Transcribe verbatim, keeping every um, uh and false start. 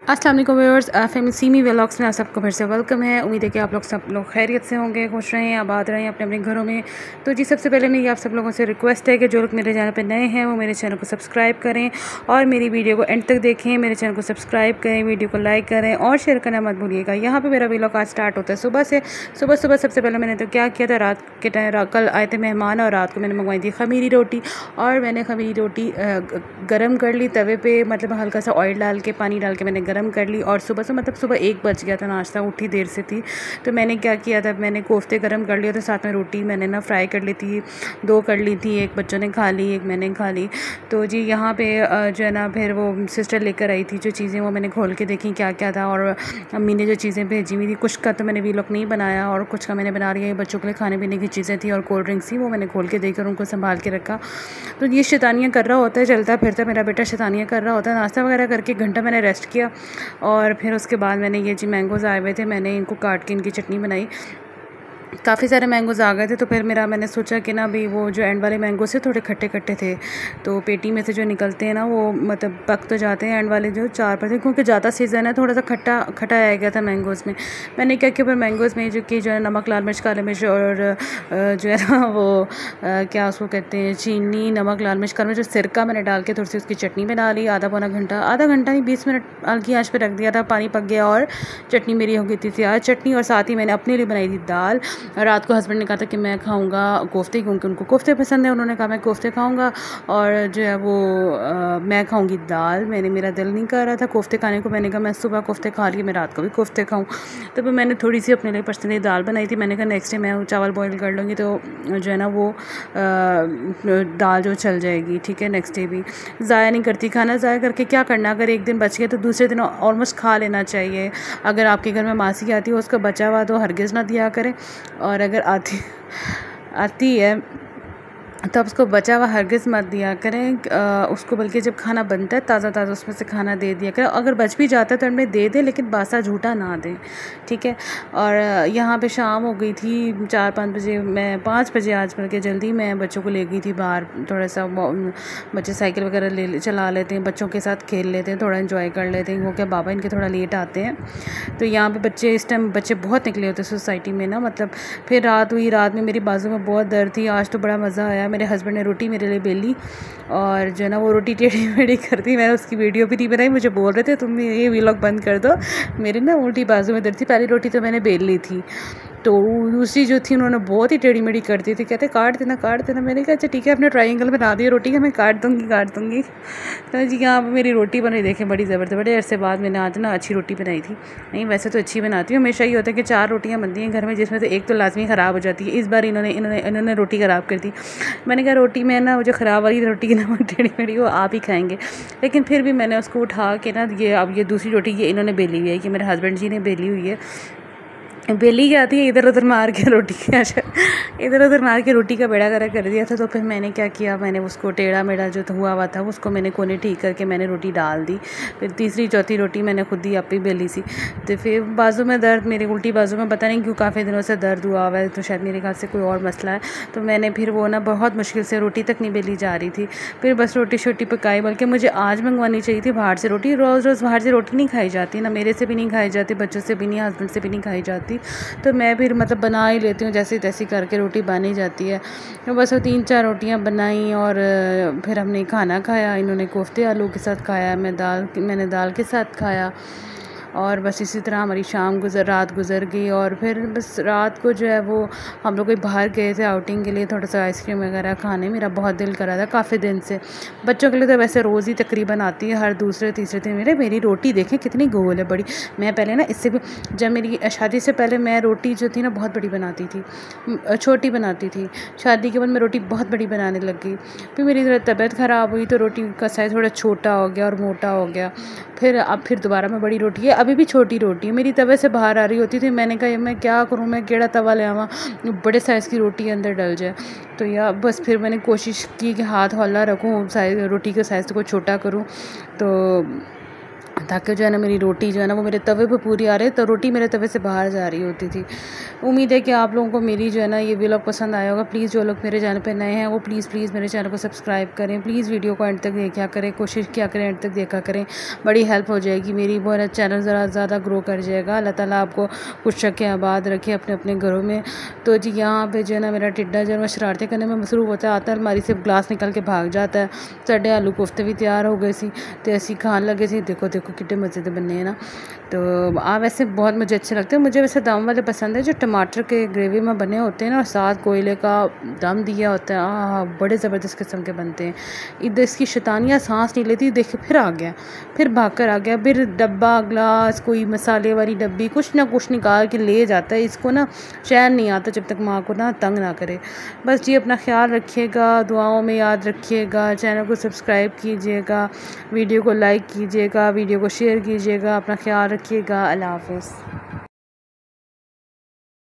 अस्सलाम वालेकुम viewers, family semi vlogs में आप सबको फिर से वेलकम है। उम्मीद है कि आप लोग सब लोग खैरियत से होंगे, खुश रहें, आबाद रहें अपने अपने घरों में। तो जी सबसे पहले मेरी आप सब लोगों से रिक्वेस्ट है कि जो लोग मेरे चैनल पर नए हैं वो मेरे चैनल को सब्सक्राइब करें और मेरी वीडियो को एंड तक देखें। मेरे चैनल को सब्सक्राइब करें, वीडियो को लाइक करें और शेयर करना मत भूलिएगा। यहाँ पर मेरा व्लॉग आज स्टार्ट होता है सुबह से। सुबह सुबह सबसे पहले मैंने तो क्या किया था, रात के टाइम कल आए थे मेहमान और रात को मैंने मंगवाई थी खमीरी रोटी। और मैंने खमीरी रोटी गर्म कर ली तवे पर, मतलब हल्का सा ऑयल डाल के पानी डाल के मैंने गर्म कर ली। और सुबह से मतलब सुबह एक बज गया था, नाश्ता उठी देर से थी। तो मैंने क्या किया था, मैंने कोफ्ते गरम कर लिया था, साथ में रोटी मैंने ना फ्राई कर ली थी, दो कर ली थी। एक बच्चों ने खा ली, एक मैंने खा ली। तो जी यहाँ पे जो है ना फिर वो सिस्टर लेकर आई थी जो चीज़ें, वो मैंने खोल के देखी क्या क्या था। और अम्मी ने जो चीज़ें भेजी हुई थी, कुछ का तो मैंने वीलॉग नहीं बनाया और कुछ का मैंने बना लिया। ये बच्चों के लिए खाने पीने की चीज़ें थी और कोल्ड ड्रिंक्स थी, वो मैंने खोल के देकर उनको संभाल के रखा। तो ये शैतानियाँ कर रहा होता है, चलता फिरता मेरा बेटा शैतानियाँ कर रहा होता है। नाश्ता वगैरह करके एक घंटा मैंने रेस्ट किया और फिर उसके बाद मैंने ये जी मैंगोज़ आए हुए थे, मैंने इनको काट के इनकी चटनी बनाई। काफ़ी सारे मैंगोज़ आ गए थे तो फिर मेरा मैंने सोचा कि ना भाई वो जो एंड वाले मैंगो से थोड़े खट्टे खट्टे थे, तो पेटी में से जो निकलते हैं ना वो मतलब पक तो जाते हैं, एंड वाले जो चार पर थे क्योंकि ज़्यादा सीज़न है, थोड़ा सा खट्टा खट्टा आ गया था मैंगोज़ में। मैंने क्या किया फिर मैंगोज़ में जो कि जो है नमक, लाल मिर्च, काली मिर्च और जो है ना वो क्या उसको कहते हैं चीनी, नमक, लाल मिर्च, काली मिर्च और सिरका मैंने डाल के थोड़ी सी उसकी चटनी बना ली। आधा पौना घंटा आधा घंटा नहीं बीस मिनट हल्की आँच पर रख दिया था, पानी पक गया और चटनी मेरी हो गई थी तैयार। चटनी और साथ ही मैंने अपने लिए बनाई थी दाल। रात को हस्बैंड ने कहा था कि मैं खाऊंगा कोफ्ते, क्योंकि उनको कोफ्ते पसंद है। उन्होंने कहा मैं कोफ्ते खाऊंगा और जो है वो आ, मैं खाऊंगी दाल। मैंने मेरा दिल नहीं कर रहा था कोफ्ते खाने को, मैंने कहा मैं सुबह कोफ्ते खा लिए, मैं रात को भी कोफ्ते खाऊं। तो फिर मैंने थोड़ी सी अपने लिए पसंदीदा दाल बनाई थी। मैंने कहा नेक्स्ट डे मैं चावल बॉईल कर लूँगी तो जो है ना वो आ, दाल जो चल जाएगी, ठीक है। नेक्स्ट डे भी ज़ाया नहीं करती खाना, ज़ाया करके क्या करना, अगर एक दिन बच गया तो दूसरे दिन ऑलमोस्ट खा लेना चाहिए। अगर आपके घर में मासी आती है उसका बचा हुआ तो हरगिज़ ना दिया करें, और अगर आती आती है तब उसको बचा हुआ हरगिज़ मत दिया करें आ, उसको, बल्कि जब खाना बनता है ताज़ा ताज़ा उसमें से खाना दे दिया करें। अगर बच भी जाता है तो उनमें दे दें, लेकिन बासा झूठा ना दें, ठीक है। और यहाँ पे शाम हो गई थी चार पाँच बजे, मैं पाँच बजे आज बल्कि जल्दी मैं बच्चों को ले गई थी बाहर। थोड़ा सा बच्चे साइकिल वगैरह ले चला लेते हैं, बच्चों के साथ खेल लेते हैं, थोड़ा इन्जॉय कर लेते हैं, क्योंकि बाबा इनके थोड़ा लेट आते हैं। तो यहाँ पर बच्चे इस टाइम बच्चे बहुत निकले होते हैं सोसाइटी में ना, मतलब। फिर रात हुई, रात में मेरी बाजू में बहुत दर्द थी। आज तो बड़ा मज़ा आया, मेरे हस्बैंड ने रोटी मेरे लिए बेली और जो है ना वो रोटी टेढ़ी मेढ़ी करती, मैंने उसकी वीडियो भी नहीं बनाई। मुझे बोल रहे थे तुम ये व्लॉग बंद कर दो, मेरे ना उल्टी बाजू में दर्द थी। पहली रोटी तो मैंने बेल ली थी, तो दूसरी जो थी उन्होंने बहुत ही टेढ़ी मेढ़ी कर दी थी। कहते काट देना काट देना, मैंने कहा अच्छा ठीक है, अपने ट्रायंगल बना दिया रोटी का, मैं काट दूँगी काट दूँगी। तो जी यहाँ पर मेरी रोटी बन रही, देखें बड़ी ज़बरदस्त, बड़े अरसे बाद मैंने आज ना अच्छी रोटी बनाई थी। नहीं वैसे तो अच्छी बनाती हूँ, हमेशा ये होता है कि चार रोटियाँ बनती हैं घर में, जिसमें से एक तो लाजमी ख़राब हो जाती है। इस बार इन्होंने इन्होंने इन्होंने रोटी ख़राब कर दी। मैंने कहा रोटी में ना वो जो ख़राब वाली रोटी की ना टेढ़ी मेढ़ी वो आप ही खाएंगे, लेकिन फिर भी मैंने उसको उठा के ना ये अब ये दूसरी रोटी ये इन्होंने बेली हुई है, कि मेरे हस्बैंड जी ने बेली हुई है। बेली क्या आती है, इधर उधर मार के रोटी की अच्छा इधर उधर मार के रोटी का बेड़ा गरा कर दिया था। तो फिर मैंने क्या किया, मैंने उसको टेढ़ा मेढ़ा जो हुआ हुआ था उसको मैंने कोने ठीक करके मैंने रोटी डाल दी। फिर तीसरी चौथी रोटी मैंने खुद ही आप ही बेली सी। तो फिर बाजू में दर्द, मेरी उल्टी बाजू में पता नहीं क्यों काफ़ी दिनों से दर्द हुआ हुआ है, तो शायद मेरे ख्याल से कोई और मसला है। तो मैंने फिर वो ना बहुत मुश्किल से रोटी तक नहीं बेली जा रही थी। फिर बस रोटी शोटी पकाई, बल्कि मुझे आज मंगवानी चाहिए थी बाहर से रोटी। रोज़ रोज़ बाहर से रोटी नहीं खाई जाती ना, मेरे से भी नहीं खाई जाती, बच्चों से भी नहीं, हस्बैंड से भी नहीं खाई जाती। तो मैं फिर मतलब बना ही लेती हूँ, जैसे तैसी करके रोटी बन ही जाती है। तो बस वो तीन चार रोटियाँ बनाई और फिर हमने खाना खाया। इन्होंने कोफ्ते आलू के साथ खाया, मैं दाल मैंने दाल के साथ खाया। और बस इसी तरह हमारी शाम गुजर रात गुजर गई। और फिर बस रात को जो है वो हम लोग कोई बाहर गए थे आउटिंग के लिए, थोड़ा सा आइसक्रीम वगैरह खाने, मेरा बहुत दिल कर रहा था काफ़ी दिन से। बच्चों के लिए तो वैसे रोज़ ही तकरीबन आती है, हर दूसरे तीसरे दिन। मेरे मेरी रोटी देखें कितनी गोल है बड़ी। मैं पहले ना इससे भी, जब मेरी शादी से पहले मैं रोटी जो थी ना बहुत बड़ी बनाती थी, छोटी बनाती थी। शादी के बाद मैं रोटी बहुत बड़ी बनाने लग गई। फिर मेरी तबीयत ख़राब हुई तो रोटी का साइज़ थोड़ा छोटा हो गया और मोटा हो गया। फिर अब फिर दोबारा मैं बड़ी रोटी है, अभी भी छोटी रोटी है, मेरी तवे से बाहर आ रही होती थी। मैंने कहा मैं क्या करूँ, मैं केड़ा तवा ले आवा बड़े साइज़ की रोटी अंदर डल जाए। तो या बस फिर मैंने कोशिश की कि हाथ हौला रखूँ, साइज रोटी के साइज़ को छोटा करूँ। तो ताकि जो है ना मेरी रोटी जो है ना वो मेरे तवे पे पूरी आ रही, तो रोटी मेरे तवे से बाहर जा रही होती थी। उम्मीद है कि आप लोगों को मेरी जो है ना ये व्लॉग पसंद आया होगा। प्लीज़ जो लोग मेरे चैनल पे नए हैं वो प्लीज़ प्लीज़ मेरे चैनल को सब्सक्राइब करें। प्लीज़ वीडियो को एंड तक देखा करें, कोशिश किया करें एंड तक देखा करें, बड़ी हेल्प हो जाएगी मेरी, बहुत चैनल ज़रा ज़्यादा ग्रो कर जाएगा। अल्लाह ताला आपको खुश रखे, आबाद रखे अपने अपने घरों में। तो जी यहाँ पे जो है ना मेरा टिड्डा जो है शरारतें करने में मसरूफ़ होता है, आता है अलमारी से ग्लास निकल के भाग जाता है। साढ़े आलू कोफ्ते भी तैयार हो गए सी, तो ऐसी खान लगे सी, देखो देखो कितने मज़े के बनने हैं ना। तो आ वैसे बहुत मुझे अच्छे लगते हैं। मुझे वैसे दम वाले पसंद है जो टमाटर के ग्रेवी में बने होते हैं ना, और साथ कोयले का दम दिया होता है, आ बड़े ज़बरदस्त किस्म के बनते हैं। इधर इसकी शैतानियाँ सांस नहीं लेती, देखे फिर आ गया, फिर भाग कर आ गया, फिर डब्बा ग्लास कोई मसाले वाली डब्बी कुछ ना कुछ निकाल के ले जाता है। इसको ना चैन नहीं आता जब तक माँ को ना तंग ना करे। बस जी अपना ख्याल रखिएगा, दुआओं में याद रखिएगा, चैनल को सब्सक्राइब कीजिएगा, वीडियो को लाइक कीजिएगा, वीडियो को शेयर कीजिएगा, अपना ख्याल रखिएगा। अल्लाह हाफ़िज़।